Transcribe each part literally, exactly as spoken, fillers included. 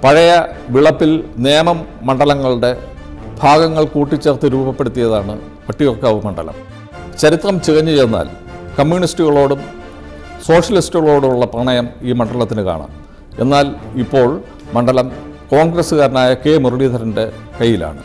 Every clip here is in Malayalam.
പഴയ വിളപ്പിൽ നേമം മണ്ഡലങ്ങളുടെ ഭാഗങ്ങൾ കൂട്ടിച്ചേർത്ത് രൂപപ്പെടുത്തിയതാണ് വട്ടിയൂർക്കാവ് മണ്ഡലം. ചരിത്രം ചികഞ്ഞു ചെന്നാൽ കമ്മ്യൂണിസ്റ്റുകളോടും സോഷ്യലിസ്റ്റുകളോടുമുള്ള പ്രണയം ഈ മണ്ഡലത്തിന് കാണാം. എന്നാൽ ഇപ്പോൾ മണ്ഡലം കോൺഗ്രസ്സുകാരനായ കെ മുരളീധരൻ്റെ കയ്യിലാണ്.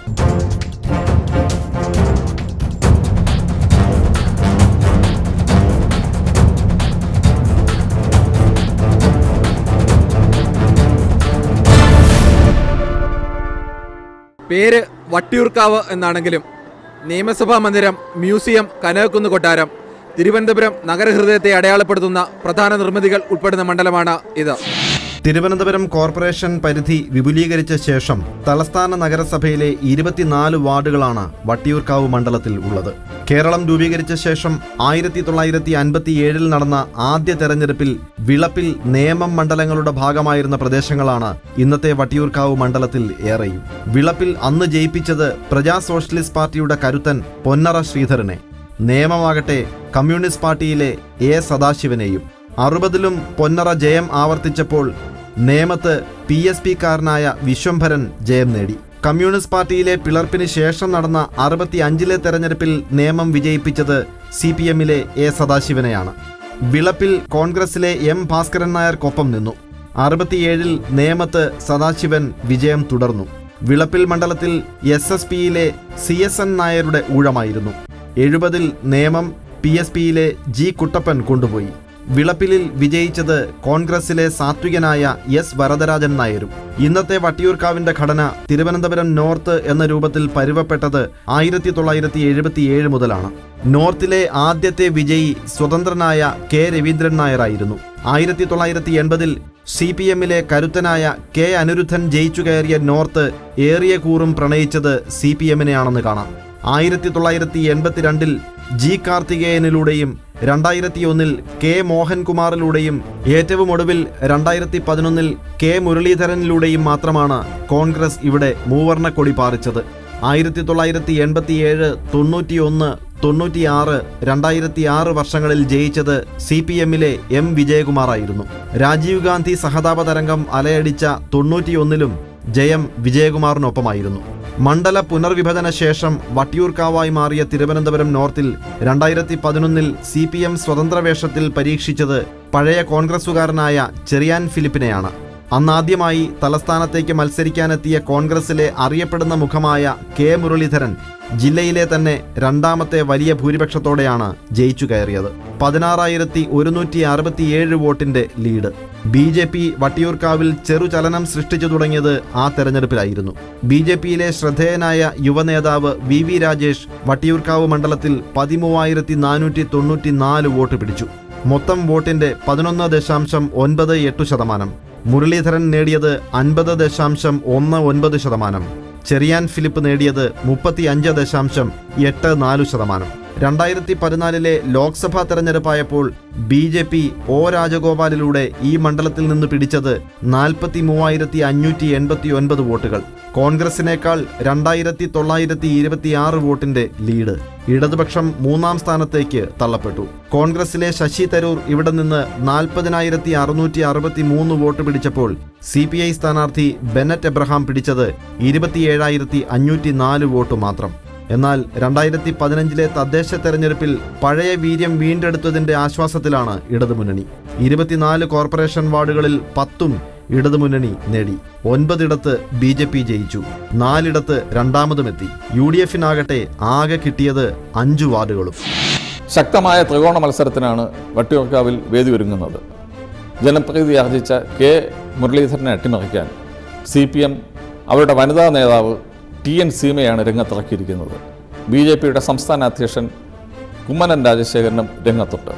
പേര് വട്ടിയൂർക്കാവ് എന്നാണെങ്കിലും നിയമസഭാ മന്ദിരം, മ്യൂസിയം, കനകക്കുന്ന് കൊട്ടാരം, തിരുവനന്തപുരം നഗരഹൃദയത്തെ അടയാളപ്പെടുത്തുന്ന പ്രധാന നിർമ്മിതികൾ ഉൾപ്പെടുന്ന മണ്ഡലമാണ് ഇത്. തിരുവനന്തപുരം കോർപ്പറേഷൻ പരിധി വിപുലീകരിച്ച ശേഷം തലസ്ഥാന നഗരസഭയിലെ ഇരുപത്തിനാല് വാർഡുകളാണ് വട്ടിയൂർക്കാവ് മണ്ഡലത്തിൽ ഉള്ളത്. കേരളം രൂപീകരിച്ച ശേഷം ആയിരത്തി തൊള്ളായിരത്തി അൻപത്തി ഏഴിൽ നടന്ന ആദ്യ തെരഞ്ഞെടുപ്പിൽ വിളപ്പിൽ നേമം മണ്ഡലങ്ങളുടെ ഭാഗമായിരുന്ന പ്രദേശങ്ങളാണ് ഇന്നത്തെ വട്ടിയൂർക്കാവ് മണ്ഡലത്തിൽ ഏറെയും. വിളപ്പിൽ അന്ന് ജയിപ്പിച്ചത് പ്രജാ സോഷ്യലിസ്റ്റ് പാർട്ടിയുടെ കരുത്തൻ പൊന്നറ ശ്രീധരനെ, നേമമാകട്ടെ കമ്മ്യൂണിസ്റ്റ് പാർട്ടിയിലെ എ സദാശിവനെയും. അറുപതിലും പൊന്നറ ജയം ആവർത്തിച്ചപ്പോൾ നേമത്ത് പി എസ് പി കാരനായ വിശ്വംഭരൻ ജയം നേടി. കമ്മ്യൂണിസ്റ്റ് പാർട്ടിയിലെ പിളർപ്പിന് ശേഷം നടന്ന അറുപത്തി അഞ്ചിലെ തെരഞ്ഞെടുപ്പിൽ നേമം വിജയിപ്പിച്ചത് സി പി എമ്മിലെ എ സദാശിവനെയാണ്. വിളപ്പിൽ കോൺഗ്രസിലെ എം ഭാസ്കരൻ നായർക്കൊപ്പം നിന്നു. അറുപത്തിയേഴിൽ നേമത്ത് സദാശിവൻ വിജയം തുടർന്നു. വിളപ്പിൽ മണ്ഡലത്തിൽ എസ് എസ് പിയിലെ സി എസ് എൻ നായരുടെ ഊഴമായിരുന്നു. എഴുപതിൽ നേമം പി എസ് പിയിലെ ജി കുട്ടപ്പൻ കൊണ്ടുപോയി. വിളപ്പിലിൽ വിജയിച്ചത് കോൺഗ്രസിലെ സാത്വികനായ എസ് വരദരാജൻ നായരും. ഇന്നത്തെ വട്ടിയൂർക്കാവിന്റെ ഘടന തിരുവനന്തപുരം നോർത്ത് എന്ന രൂപത്തിൽ പരുവപ്പെട്ടത് ആയിരത്തി തൊള്ളായിരത്തി എഴുപത്തിയേഴ് മുതലാണ്. നോർത്തിലെ ആദ്യത്തെ വിജയി സ്വതന്ത്രനായ കെ രവീന്ദ്രൻ നായരായിരുന്നു. ആയിരത്തി തൊള്ളായിരത്തി എൺപതിൽ സി പി എമ്മിലെ കരുത്തനായ കെ അനിരുദ്ധൻ ജയിച്ചു കയറിയ നോർത്ത് ഏറിയ കൂറും പ്രണയിച്ചത് സി പി എമ്മിനെയാണെന്ന് കാണാം. ആയിരത്തി തൊള്ളായിരത്തി എൺപത്തിരണ്ടിൽ ജി കാർത്തികേയനിലൂടെയും രണ്ടായിരത്തി ഒന്നിൽ കെ മോഹൻകുമാറിലൂടെയും ഏറ്റവും ഒടുവിൽ രണ്ടായിരത്തി പതിനൊന്നിൽ കെ മുരളീധരനിലൂടെയും മാത്രമാണ് കോൺഗ്രസ് ഇവിടെ മൂവർണ്ണ കൊടി പാറിച്ചത്. ആയിരത്തി തൊള്ളായിരത്തി എൺപത്തിയേഴ്, തൊണ്ണൂറ്റി ഒന്ന്, തൊണ്ണൂറ്റിയാറ്, രണ്ടായിരത്തി ആറ് വർഷങ്ങളിൽ ജയിച്ചത് സി പി എമ്മിലെ എം വിജയകുമാറായിരുന്നു. രാജീവ് ഗാന്ധി സഹതാപ തരംഗം അലയടിച്ച തൊണ്ണൂറ്റിയൊന്നിലും ജയം വിജയകുമാറിനൊപ്പമായിരുന്നു. മണ്ഡല പുനർവിഭജന ശേഷം വട്ടിയൂർക്കാവായി മാറിയ തിരുവനന്തപുരം നോർത്തിൽ രണ്ടായിരത്തി പതിനൊന്നിൽ സി പി എം സ്വതന്ത്ര വേഷത്തിൽ പരീക്ഷിച്ചത് പഴയ കോൺഗ്രസുകാരനായ ചെറിയാൻ ഫിലിപ്പിനെയാണ്. അന്നാദ്യമായി തലസ്ഥാനത്തേക്ക് മത്സരിക്കാനെത്തിയ കോൺഗ്രസിലെ അറിയപ്പെടുന്ന മുഖമായ കെ മുരളീധരൻ ജില്ലയിലെ തന്നെ രണ്ടാമത്തെ വലിയ ഭൂരിപക്ഷത്തോടെയാണ് ജയിച്ചു കയറിയത്. പതിനാറായിരത്തി ഒരുന്നൂറ്റി അറുപത്തിയേഴ് വോട്ടിന്റെ ലീഡ്. ബി ജെ പി വട്ടിയൂർക്കാവിൽ ചെറുചലനം സൃഷ്ടിച്ചു തുടങ്ങിയത് ആ തെരഞ്ഞെടുപ്പിലായിരുന്നു. ബി ജെ പിയിലെ ശ്രദ്ധേയനായ യുവനേതാവ് വി വി രാജേഷ് വട്ടിയൂർക്കാവ് മണ്ഡലത്തിൽ പതിമൂവായിരത്തി നാനൂറ്റി തൊണ്ണൂറ്റി നാല് വോട്ട് പിടിച്ചു. മൊത്തം വോട്ടിന്റെ പതിനൊന്ന് ദശാംശം ഒൻപത് എട്ട് ശതമാനം. മുരളീധരൻ നേടിയത് അൻപത് ദശാംശം ഒന്ന് ഒൻപത് ശതമാനം. ചെറിയാൻ ഫിലിപ്പ് നേടിയത് മുപ്പത്തി അഞ്ച് ദശാംശം എട്ട് നാല് ശതമാനം. രണ്ടായിരത്തി പതിനാലിലെ ലോക്സഭാ തെരഞ്ഞെടുപ്പായപ്പോൾ ബി ജെ പി ഒ രാജഗോപാലിലൂടെ ഈ മണ്ഡലത്തിൽ നിന്ന് പിടിച്ചത് നാൽപ്പത്തി മൂവായിരത്തി അഞ്ഞൂറ്റി എൺപത്തി ഒൻപത് വോട്ടുകൾ. കോൺഗ്രസിനേക്കാൾ രണ്ടായിരത്തി തൊള്ളായിരത്തി ഇരുപത്തി ആറ് വോട്ടിന്റെ ലീഡ്. ഇടതുപക്ഷം മൂന്നാം സ്ഥാനത്തേക്ക് തള്ളപ്പെട്ടു. കോൺഗ്രസിലെ ശശി തരൂർ ഇവിടെ നിന്ന് നാൽപ്പതിനായിരത്തി അറുന്നൂറ്റി അറുപത്തി മൂന്ന് വോട്ട് പിടിച്ചപ്പോൾ സി പി ഐ സ്ഥാനാർത്ഥി ബെനറ്റ് എബ്രഹാം പിടിച്ചത് ഇരുപത്തിയേഴായിരത്തി അഞ്ഞൂറ്റി നാല് വോട്ട് മാത്രം. എന്നാൽ രണ്ടായിരത്തി പതിനഞ്ചിലെ തദ്ദേശ തെരഞ്ഞെടുപ്പിൽ പഴയ വീര്യം വീണ്ടെടുത്തതിന്റെ ആശ്വാസത്തിലാണ് ഇടതുമുന്നണി. ഇരുപത്തിനാല് കോർപ്പറേഷൻ വാർഡുകളിൽ പത്തും ഇടതുമുന്നണി നേടി. ഒൻപതിടത്ത് ബി ജെ പി ജയിച്ചു. നാലിടത്ത് രണ്ടാമതുമെത്തി. യു ഡി എഫിനാകട്ടെ ആകെ കിട്ടിയത് അഞ്ചു വാർഡുകളും. ശക്തമായ ത്രികോണ മത്സരത്തിനാണ് വട്ടിയൂർക്കാവിൽ വേദി ഒരുങ്ങുന്നത്. ജനപ്രീതി ആർജിച്ച കെ മുരളീധരനെ അട്ടിമറിക്കാൻ സി പി എം അവരുടെ വനിതാ നേതാവ് ടി എൻ സീമയാണ് രംഗത്തിറക്കിയിരിക്കുന്നത്. ബി ജെ പിയുടെ സംസ്ഥാന അധ്യക്ഷൻ കുമ്മനം രാജശേഖരനും രംഗത്തുണ്ട്.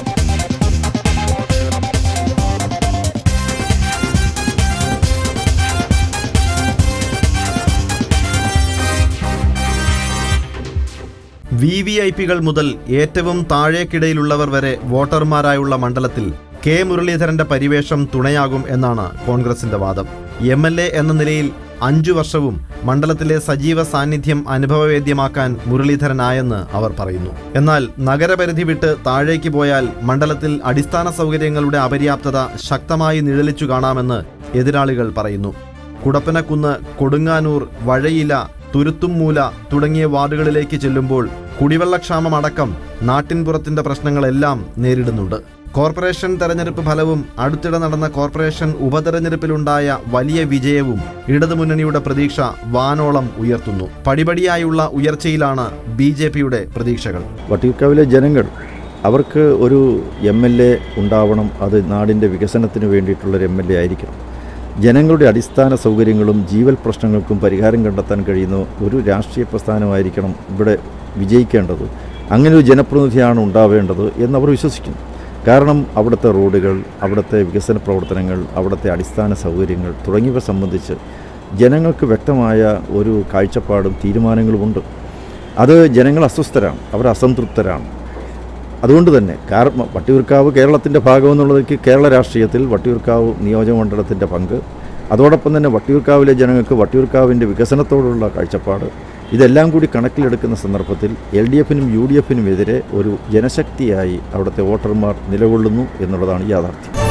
വി വി ഐ പികൾ മുതൽ ഏറ്റവും താഴേക്കിടയിലുള്ളവർ വരെ വോട്ടർമാരായുള്ള മണ്ഡലത്തിൽ കെ മുരളീധരന്റെ പരിവേഷം തുണയാകും എന്നാണ് കോൺഗ്രസിന്റെ വാദം. എം എൽ എ എന്ന നിലയിൽ അഞ്ചു വർഷവും മണ്ഡലത്തിലെ സജീവ സാന്നിധ്യം അനുഭവവേദ്യമാക്കാൻ മുരളീധരനായെന്ന് അവർ പറയുന്നു. എന്നാൽ നഗരപരിധി വിട്ട് താഴേക്ക് പോയാൽ മണ്ഡലത്തിൽ അടിസ്ഥാന സൗകര്യങ്ങളുടെ അപര്യാപ്തത ശക്തമായി നിഴലിച്ചു കാണാമെന്ന് എതിരാളികൾ പറയുന്നു. കുടപ്പനക്കുന്ന്, കൊടുങ്ങാനൂർ, വഴയില, തുരുത്തുംമൂല തുടങ്ങിയ വാർഡുകളിലേക്ക് ചെല്ലുമ്പോൾ കുടിവെള്ളക്ഷാമം അടക്കം നാട്ടിൻപുറത്തിന്റെ പ്രശ്നങ്ങളെല്ലാം നേരിടുന്നുണ്ട്. കോർപ്പറേഷൻ തെരഞ്ഞെടുപ്പ് ഫലവും അടുത്തിടെ നടന്ന കോർപ്പറേഷൻ ഉപതെരഞ്ഞെടുപ്പിലുണ്ടായ വലിയ വിജയവും ഇടതുമുന്നണിയുടെ പ്രതീക്ഷ വാനോളം ഉയർത്തുന്നു. പടിപടിയായുള്ള ഉയർച്ചയിലാണ് ബി ജെ പിയുടെ പ്രതീക്ഷകൾ. വട്ടിയൂർക്കാവിലെ ജനങ്ങൾ അവർക്ക് ഒരു എം എൽ എ ഉണ്ടാവണം, അത് നാടിൻ്റെ വികസനത്തിന് വേണ്ടിയിട്ടുള്ളൊരു എം എൽ എ ആയിരിക്കണം. ജനങ്ങളുടെ അടിസ്ഥാന സൗകര്യങ്ങളും ജീവൽ പ്രശ്നങ്ങൾക്കും പരിഹാരം കണ്ടെത്താൻ കഴിയുന്ന ഒരു രാഷ്ട്രീയ പ്രസ്ഥാനമായിരിക്കണം ഇവിടെ വിജയിക്കേണ്ടത്. അങ്ങനെ ഒരു ജനപ്രതിനിധിയാണ് ഉണ്ടാവേണ്ടത് എന്നവർ വിശ്വസിക്കുന്നു. കാരണം അവിടുത്തെ റോഡുകൾ, അവിടുത്തെ വികസന പ്രവർത്തനങ്ങൾ, അവിടുത്തെ അടിസ്ഥാന സൗകര്യങ്ങൾ തുടങ്ങിയവ സംബന്ധിച്ച് ജനങ്ങൾക്ക് വ്യക്തമായ ഒരു കാഴ്ചപ്പാടും തീരുമാനങ്ങളുമുണ്ട്. അത് ജനങ്ങൾ അസ്വസ്ഥരാണ്, അവർ അസംതൃപ്തരാണ്. അതുകൊണ്ട് തന്നെ കാരണം വട്ടിയൂർക്കാവ് കേരളത്തിൻ്റെ ഭാഗമെന്നുള്ളതിലേക്ക് കേരള രാഷ്ട്രീയത്തിൽ വട്ടിയൂർക്കാവ് നിയോജകമണ്ഡലത്തിൻ്റെ പങ്ക്, അതോടൊപ്പം തന്നെ വട്ടിയൂർക്കാവിലെ ജനങ്ങൾക്ക് വട്ടിയൂർക്കാവിൻ്റെ വികസനത്തോടുള്ള കാഴ്ചപ്പാട്, ഇതെല്ലാം കൂടി കണക്കിലെടുക്കുന്ന സന്ദർഭത്തിൽ എൽ ഡി എഫിനും യു ഡി എഫിനും എതിരെ ഒരു ജനശക്തിയായി അവിടുത്തെ വോട്ടർമാർ നിലകൊള്ളുന്നു എന്നുള്ളതാണ് യാഥാർത്ഥ്യം.